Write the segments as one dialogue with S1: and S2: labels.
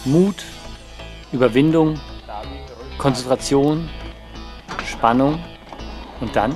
S1: Mut, Überwindung, Konzentration, Spannung und dann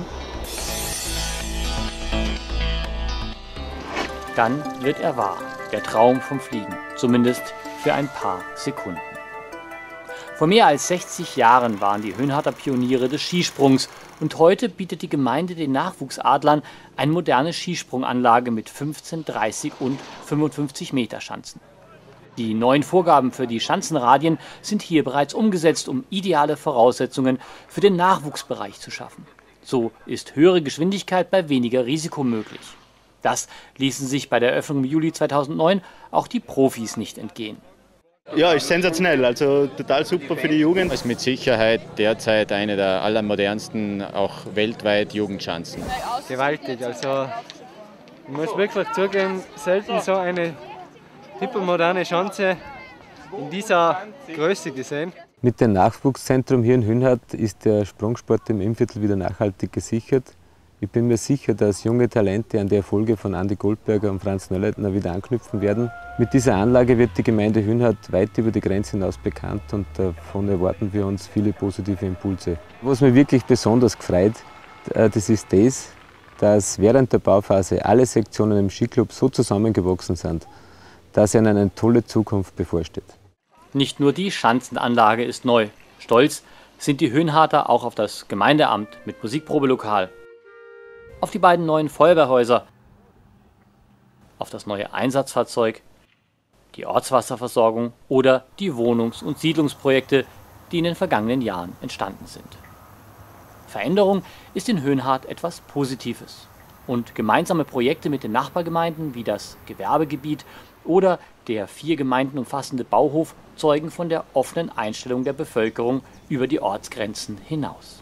S1: wird er wahr, der Traum vom Fliegen, zumindest für ein paar Sekunden. Vor mehr als 60 Jahren waren die Höhenharter Pioniere des Skisprungs und heute bietet die Gemeinde den Nachwuchsadlern eine moderne Skisprunganlage mit 15, 30 und 55 Meter Schanzen. Die neuen Vorgaben für die Schanzenradien sind hier bereits umgesetzt, um ideale Voraussetzungen für den Nachwuchsbereich zu schaffen. So ist höhere Geschwindigkeit bei weniger Risiko möglich. Das ließen sich bei der Eröffnung im Juli 2009 auch die Profis nicht entgehen.
S2: Ja, ist sensationell, also total super für die Jugend.
S3: Es ist mit Sicherheit derzeit eine der allermodernsten, auch weltweit Jugendschanzen.
S4: Gewaltig, also ich muss wirklich zugeben, selten so eine hypermoderne Schanze in dieser Größe gesehen.
S5: Mit dem Nachwuchszentrum hier in Hünhart ist der Sprungsport im Innviertel wieder nachhaltig gesichert. Ich bin mir sicher, dass junge Talente an die Erfolge von Andi Goldberger und Franz Neuleitner wieder anknüpfen werden. Mit dieser Anlage wird die Gemeinde Hünhart weit über die Grenze hinaus bekannt und davon erwarten wir uns viele positive Impulse. Was mich wirklich besonders gefreut, das ist das, dass während der Bauphase alle Sektionen im Skiclub so zusammengewachsen sind, dass ihnen eine tolle Zukunft bevorsteht.
S1: Nicht nur die Schanzenanlage ist neu. Stolz sind die Höhenharter auch auf das Gemeindeamt mit Musikprobelokal, auf die beiden neuen Feuerwehrhäuser, auf das neue Einsatzfahrzeug, die Ortswasserversorgung oder die Wohnungs- und Siedlungsprojekte, die in den vergangenen Jahren entstanden sind. Veränderung ist in Hönhart etwas Positives. Und gemeinsame Projekte mit den Nachbargemeinden wie das Gewerbegebiet oder der 4 Gemeinden umfassende Bauhof zeugen von der offenen Einstellung der Bevölkerung über die Ortsgrenzen hinaus.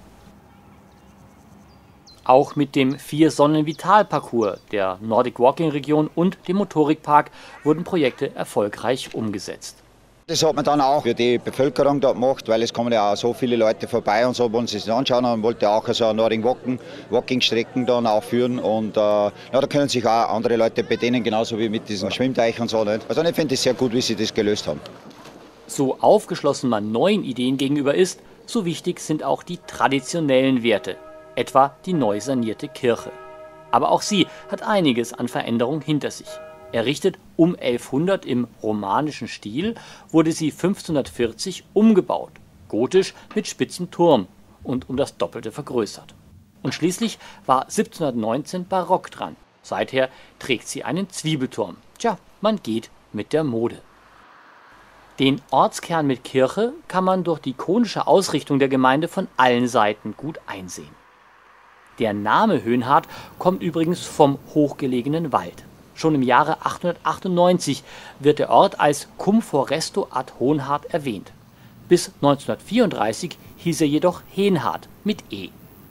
S1: Auch mit dem 4-Sonnen-Vital-Parcours der Nordic Walking Region und dem Motorikpark wurden Projekte erfolgreich umgesetzt.
S6: Das hat man dann auch für die Bevölkerung dort gemacht, weil es kommen ja auch so viele Leute vorbei und so wollen sie sich anschauen und wollte auch so eine Nordic Walking-Strecken dann auch führen und ja, da können sich auch andere Leute bedienen, genauso wie mit diesem Schwimmteich und so. Nicht? Also ich finde es sehr gut, wie sie das gelöst haben.
S1: So aufgeschlossen man neuen Ideen gegenüber ist, so wichtig sind auch die traditionellen Werte, etwa die neu sanierte Kirche. Aber auch sie hat einiges an Veränderung hinter sich. Errichtet um 1100 im romanischen Stil, wurde sie 1540 umgebaut, gotisch mit spitzem Turm und um das Doppelte vergrößert. Und schließlich war 1719 Barock dran. Seither trägt sie einen Zwiebelturm. Tja, man geht mit der Mode. Den Ortskern mit Kirche kann man durch die konische Ausrichtung der Gemeinde von allen Seiten gut einsehen. Der Name Hönhart kommt übrigens vom hochgelegenen Wald. Schon im Jahre 898 wird der Ort als Cum Foresto ad Hohnhart erwähnt. Bis 1934 hieß er jedoch Henhart mit E.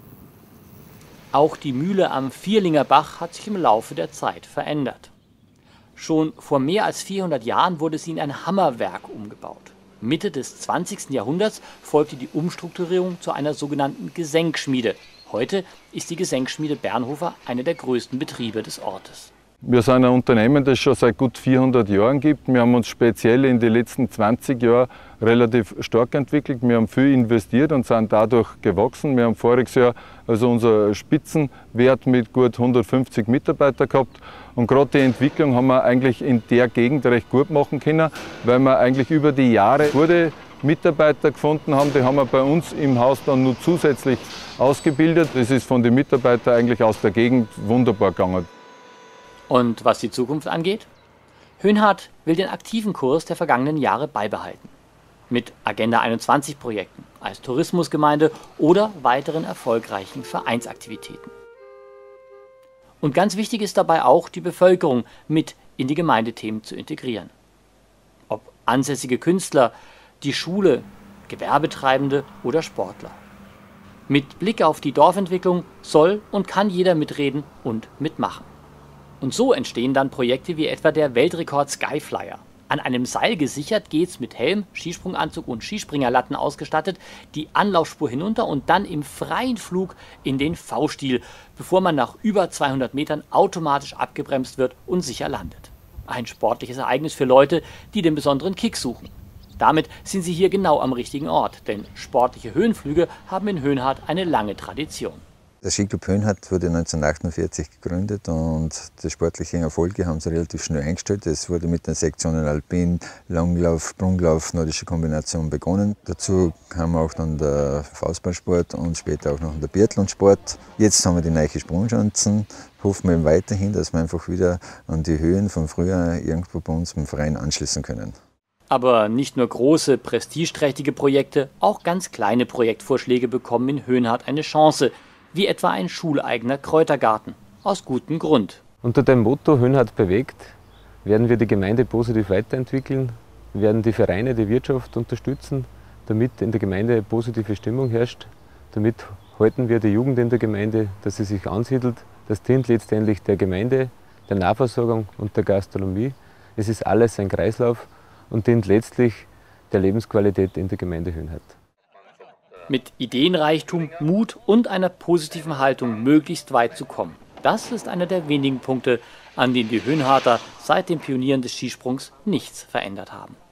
S1: Auch die Mühle am Vierlinger Bach hat sich im Laufe der Zeit verändert. Schon vor mehr als 400 Jahren wurde sie in ein Hammerwerk umgebaut. Mitte des 20. Jahrhunderts folgte die Umstrukturierung zu einer sogenannten Gesenkschmiede. Heute ist die Gesenkschmiede Bernhofer einer der größten Betriebe des Ortes.
S7: Wir sind ein Unternehmen, das es schon seit gut 400 Jahren gibt. Wir haben uns speziell in den letzten 20 Jahren relativ stark entwickelt. Wir haben viel investiert und sind dadurch gewachsen. Wir haben voriges Jahr also unser Spitzenwert mit gut 150 Mitarbeitern gehabt. Und gerade die Entwicklung haben wir eigentlich in der Gegend recht gut machen können, weil wir eigentlich über die Jahre gute Mitarbeiter gefunden haben. Die haben wir bei uns im Haus dann nur zusätzlich ausgebildet. Das ist von den Mitarbeitern eigentlich aus der Gegend wunderbar gegangen.
S1: Und was die Zukunft angeht? Hönhart will den aktiven Kurs der vergangenen Jahre beibehalten. Mit Agenda 21 Projekten, als Tourismusgemeinde oder weiteren erfolgreichen Vereinsaktivitäten. Und ganz wichtig ist dabei auch, die Bevölkerung mit in die Gemeindethemen zu integrieren. Ob ansässige Künstler, die Schule, Gewerbetreibende oder Sportler. Mit Blick auf die Dorfentwicklung soll und kann jeder mitreden und mitmachen. Und so entstehen dann Projekte wie etwa der Weltrekord Skyflyer. An einem Seil gesichert geht's mit Helm, Skisprunganzug und Skispringerlatten ausgestattet, die Anlaufspur hinunter und dann im freien Flug in den V-Stil, bevor man nach über 200 Metern automatisch abgebremst wird und sicher landet. Ein sportliches Ereignis für Leute, die den besonderen Kick suchen. Damit sind Sie hier genau am richtigen Ort, denn sportliche Höhenflüge haben in Höhenhardt eine lange Tradition.
S8: Der Skiclub Höhenhardt wurde 1948 gegründet und die sportlichen Erfolge haben sie relativ schnell eingestellt. Es wurde mit den Sektionen Alpin, Langlauf, Sprunglauf, nordische Kombination begonnen. Dazu kam auch dann der Faustballsport und später auch noch der Biathlonsport. Jetzt haben wir die neue Sprungschanzen. Hoffen wir weiterhin, dass wir einfach wieder an die Höhen von früher irgendwo bei uns im Verein anschließen können.
S1: Aber nicht nur große, prestigeträchtige Projekte, auch ganz kleine Projektvorschläge bekommen in Höhenhardt eine Chance, wie etwa ein schuleigener Kräutergarten. Aus gutem Grund.
S5: Unter dem Motto Höhenhardt bewegt werden wir die Gemeinde positiv weiterentwickeln, werden die Vereine, die Wirtschaft unterstützen, damit in der Gemeinde positive Stimmung herrscht. Damit halten wir die Jugend in der Gemeinde, dass sie sich ansiedelt. Das dient letztendlich der Gemeinde, der Nahversorgung und der Gastronomie. Es ist alles ein Kreislauf und dient letztlich der Lebensqualität in der Gemeinde Höhenhardt.
S1: Mit Ideenreichtum, Mut und einer positiven Haltung möglichst weit zu kommen. Das ist einer der wenigen Punkte, an denen die Höhenhardter seit den Pionieren des Skisprungs nichts verändert haben.